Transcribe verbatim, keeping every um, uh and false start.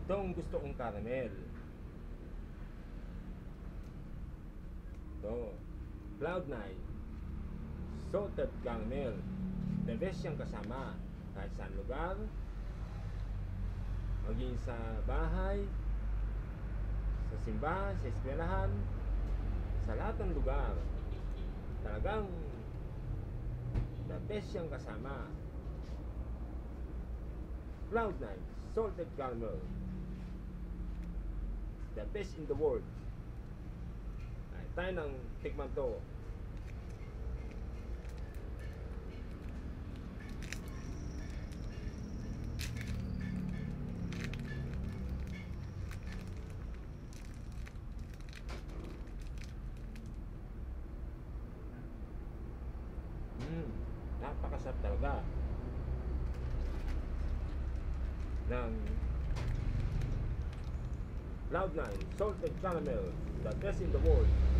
Itong gusto kong caramel. Ito, Cloud nine Salted Caramel. The best siyang kasama kahit saan lugar, maging sa bahay, sa simbahan, sa eskwelahan, sa lahat ng lugar. Talagang the best siyang kasama. Cloud nine Salted Caramel, the best in the world. Ay, tayo ng tikman to. Hmm, napakasarap talaga ng Cloud nine Salted Caramel, the best in the world.